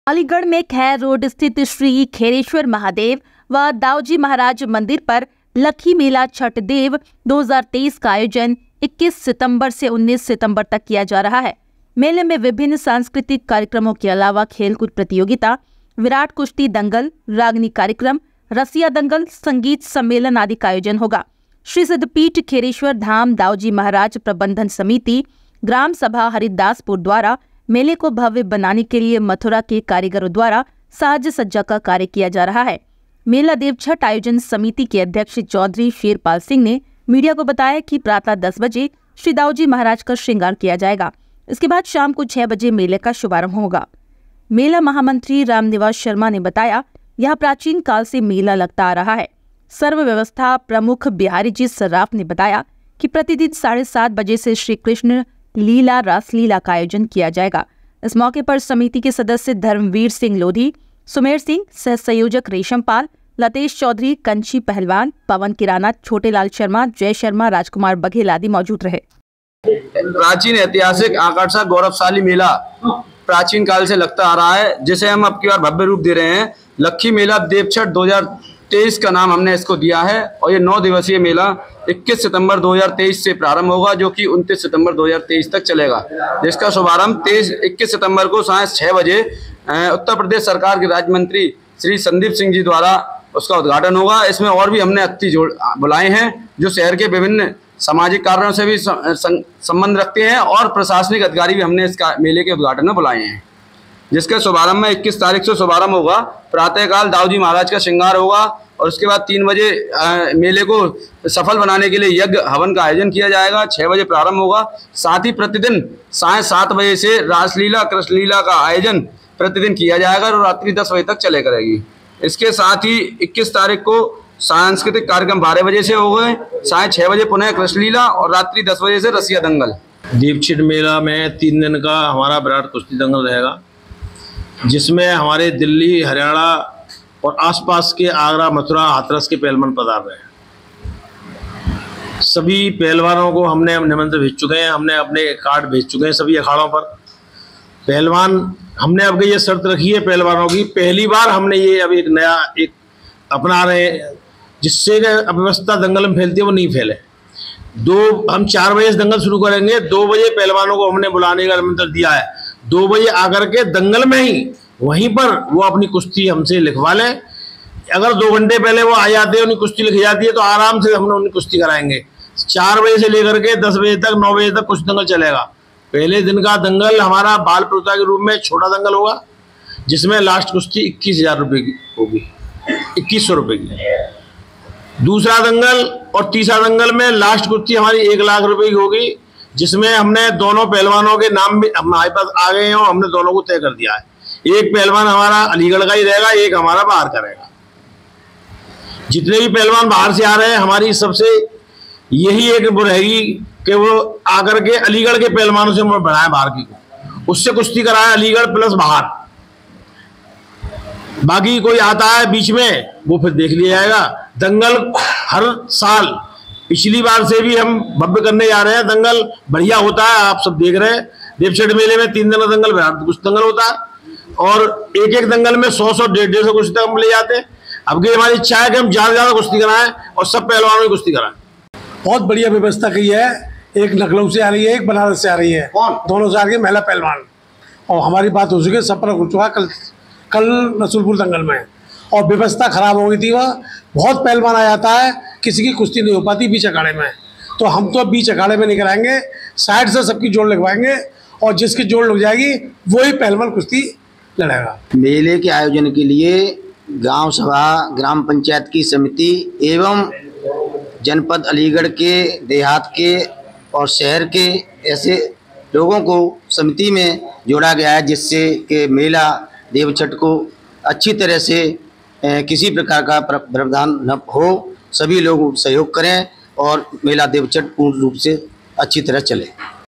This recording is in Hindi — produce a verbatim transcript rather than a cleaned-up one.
अलीगढ़ में खैर रोड स्थित श्री खेरेश्वर महादेव व दाऊजी महाराज मंदिर पर लखी मेला छठ देव दो हज़ार तेईस का आयोजन इक्कीस सितंबर से उन्नीस सितंबर तक किया जा रहा है। मेले में विभिन्न सांस्कृतिक कार्यक्रमों के अलावा खेलकूद प्रतियोगिता, विराट कुश्ती दंगल, रागनी कार्यक्रम, रसिया दंगल, संगीत सम्मेलन आदि का आयोजन होगा। श्री सिद्धपीठ खेरेश्वर धाम दाऊजी महाराज प्रबंधन समिति ग्राम सभा हरिदासपुर द्वारा मेले को भव्य बनाने के लिए मथुरा के कारीगरों द्वारा साज सज्जा का कार्य किया जा रहा है। मेला देवछठ आयोजन समिति के अध्यक्ष चौधरी शेरपाल सिंह ने मीडिया को बताया कि प्रातः दस बजे श्री दाऊजी महाराज का श्रृंगार किया जाएगा। इसके बाद शाम को छह बजे मेले का शुभारंभ होगा। मेला महामंत्री रामनिवास शर्मा ने बताया, यह प्राचीन काल से मेला लगता आ रहा है। सर्व व्यवस्था प्रमुख बिहारी जी सर्राफ ने बताया कि प्रतिदिन साढ़े सात बजे से श्री कृष्ण लीला रासलीला का आयोजन किया जाएगा। इस मौके पर समिति के सदस्य धर्मवीर सिंह लोधी, सुमेर सिंह, सह संयोजक रेशमपाल, लतेश चौधरी, कंची पहलवान, पवन किराना, छोटेलाल शर्मा, जय शर्मा, राजकुमार बघेल आदि मौजूद रहे। प्राचीन ऐतिहासिक आकर्षक गौरवशाली मेला प्राचीन काल से लगता आ रहा है, जिसे हम अब की बार भव्य रूप दे रहे हैं। लखी मेला देवछठ दो हज़ार तेईस का नाम हमने इसको दिया है और ये नौ दिवसीय मेला इक्कीस सितंबर दो हज़ार तेईस से प्रारंभ होगा, जो कि उनतीस सितंबर दो हज़ार तेईस तक चलेगा, जिसका शुभारंभ तेईस इक्कीस सितंबर को साय छह बजे उत्तर प्रदेश सरकार के राज्य मंत्री श्री संदीप सिंह जी द्वारा उसका उद्घाटन होगा। इसमें और भी हमने अतिथि जोड़ बुलाए हैं जो शहर के विभिन्न सामाजिक कार्यों से भी संबंध रखते हैं और प्रशासनिक अधिकारी भी हमने इस मेले के उद्घाटन में बुलाए हैं, जिसके शुभारंभ में इक्कीस तारीख से शुभारंभ होगा। प्रातःकाल दाऊजी महाराज का श्रृंगार होगा और उसके बाद तीन बजे आ, मेले को सफल बनाने के लिए यज्ञ हवन का आयोजन किया जाएगा। छः बजे प्रारंभ होगा। साथ ही प्रतिदिन साय सात बजे से रासलीला कृष्णलीला का आयोजन प्रतिदिन किया जाएगा और रात्रि दस बजे तक चले करेगी। इसके साथ ही इक्कीस तारीख को सांस्कृतिक कार्यक्रम बारह बजे से हो गए, साय छः बजे पुनः कृष्णलीला और रात्रि दस बजे से रसिया दंगल। देवछठ मेला में तीन दिन का हमारा विराट कुश्ती दंगल रहेगा, जिसमें हमारे दिल्ली, हरियाणा और आसपास के आगरा, मथुरा, हाथरस के पहलवान पधार रहे हैं। सभी पहलवानों को हमने निमंत्रण भेज चुके हैं, हमने अपने कार्ड भेज चुके हैं सभी अखाड़ों पर। पहलवान हमने अब ये शर्त रखी है पहलवानों की, पहली बार हमने ये अब एक नया एक अपना रहे हैं, जिससे अव्यवस्था दंगल में फैलती है वो नहीं फैले। दो हम चार बजे से दंगल शुरू करेंगे, दो बजे पहलवानों को हमने बुलाने का निमंत्रण दिया है। दो बजे आकर के दंगल में ही वहीं पर वो अपनी कुश्ती हमसे लिखवा लें। अगर दो घंटे पहले वो आ जाते हैं, उनकी कुश्ती लिखी जाती है, तो आराम से हम उनकी कुश्ती कराएंगे। चार बजे से लेकर के दस बजे तक, नौ बजे तक कुश्ती दंगल चलेगा। पहले दिन का दंगल हमारा बाल प्रतियोगिता के रूप में छोटा दंगल होगा, जिसमें लास्ट कुश्ती इक्कीस हजार रुपये की होगी, इक्कीस सौ रुपये की। दूसरा दंगल और तीसरा दंगल में लास्ट कुश्ती हमारी एक लाख रुपये की होगी, जिसमें हमने दोनों पहलवानों के नाम भी हमारे पास आ गए हैं और हमने दोनों को तय कर दिया है। एक पहलवान हमारा अलीगढ़ का ही रहेगा, एक हमारा बाहर का रहेगा। जितने भी पहलवान बाहर से आ रहे हैं, हमारी सबसे यही एक वो रहेगी कि वो आकर के अलीगढ़ के पहलवानों से बढ़ाए बाहर की को, उससे कुश्ती कराए अलीगढ़ प्लस बाहर। बाकी कोई आता है बीच में वो फिर देख लिया जाएगा। दंगल हर साल, पिछली बार से भी हम भव्य करने जा रहे हैं। दंगल बढ़िया होता है, आप सब देख रहे हैं। देवछठ मेले में तीन दिन का दंगल विराट कुश्ती दंगल होता है और एक एक दंगल में सौ सौ डेढ़ डेढ़ सौ कुश्ती तक हम ले जाते हैं। अब की हमारी इच्छा है कि हम ज्यादा ज्यादा कुश्ती कराएं और सब पहलवानों की कुश्ती कराएं। बहुत बढ़िया व्यवस्था की है। एक लखनऊ से आ रही है, एक बनारस से आ रही है। कौन? दोनों से आ रही है महिला पहलवान। और हमारी बात हो चुकी है, संपर्क हो चुका कल कल रसूलपुर दंगल में। और व्यवस्था खराब हो गई थी, वह बहुत पहलवान आ जाता है, किसी की कुश्ती नहीं हो पाती बीच अखाड़े में। तो हम तो बीच अखाड़े में नहीं कराएंगे, साइड से सबकी जोड़ लगवाएंगे और जिसकी जोड़ लग जाएगी वही पहलवान कुश्ती लड़ेगा। मेले के आयोजन के लिए गांव सभा, ग्राम पंचायत की समिति एवं जनपद अलीगढ़ के, देहात के और शहर के ऐसे लोगों को समिति में जोड़ा गया है, जिससे कि मेला देवछठ को अच्छी तरह से किसी प्रकार का प्रावधान न हो। सभी लोग सहयोग करें और मेला देवछठ पूर्ण रूप से अच्छी तरह चले।